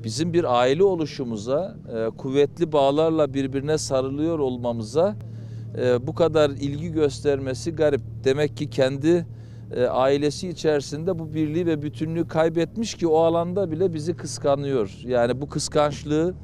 bizim bir aile oluşumuza, kuvvetli bağlarla birbirine sarılıyor olmamıza bu kadar ilgi göstermesi garip. Demek ki kendi ailesi içerisinde bu birliği ve bütünlüğü kaybetmiş ki o alanda bile bizi kıskanıyor. Yani bu kıskançlığı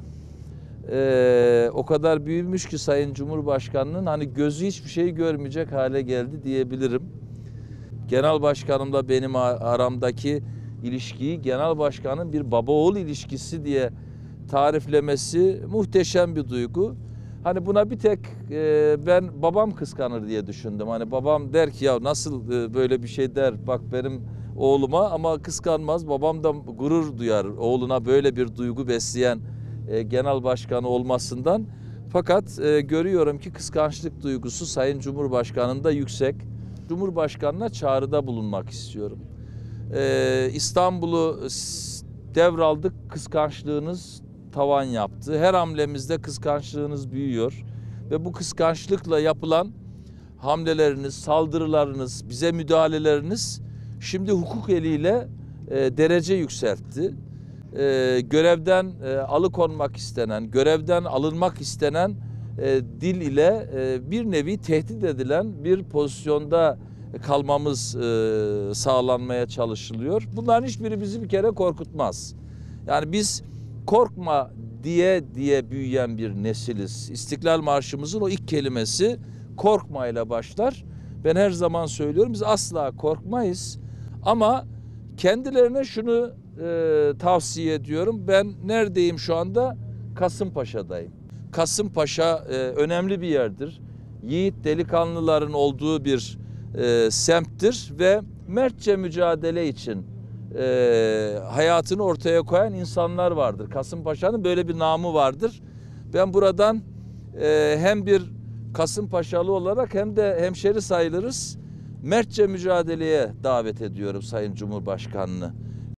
o kadar büyümüş ki Sayın Cumhurbaşkanı'nın hani gözü hiçbir şey görmeyecek hale geldi diyebilirim. Genel Başkanımla benim aramdaki ilişkiyi Genel Başkan'ın bir baba oğul ilişkisi diye tariflemesi muhteşem bir duygu. Hani buna bir tek ben babam kıskanır diye düşündüm. Hani babam der ki ya nasıl böyle bir şey der bak benim oğluma, ama kıskanmaz. Babam da gurur duyar oğluna böyle bir duygu besleyen genel başkanı olmasından. Fakat görüyorum ki kıskançlık duygusu Sayın Cumhurbaşkanı'nda yüksek. Cumhurbaşkanı'na çağrıda bulunmak istiyorum. İstanbul'u devraldık, kıskançlığınız tavan yaptı. Her hamlemizde kıskançlığınız büyüyor ve bu kıskançlıkla yapılan hamleleriniz, saldırılarınız, bize müdahaleleriniz şimdi hukuk eliyle derece yükseltti. Görevden alıkonmak istenen, görevden alınmak istenen dil ile bir nevi tehdit edilen bir pozisyonda kalmamız sağlanmaya çalışılıyor. Bunların hiçbiri bizi bir kere korkutmaz. Yani biz korkma diye büyüyen bir nesiliz. İstiklal Marşımızın o ilk kelimesi korkmayla başlar. Ben her zaman söylüyorum, biz asla korkmayız. Ama kendilerine şunu tavsiye ediyorum. Ben neredeyim şu anda? Kasımpaşa'dayım. Kasımpaşa önemli bir yerdir. Yiğit delikanlıların olduğu bir semttir ve mertçe mücadele için hayatını ortaya koyan insanlar vardır. Kasımpaşa'nın böyle bir namı vardır. Ben buradan hem bir Kasımpaşalı olarak hem de hemşeri sayılırız. Mertçe mücadeleye davet ediyorum Sayın Cumhurbaşkanı'nı.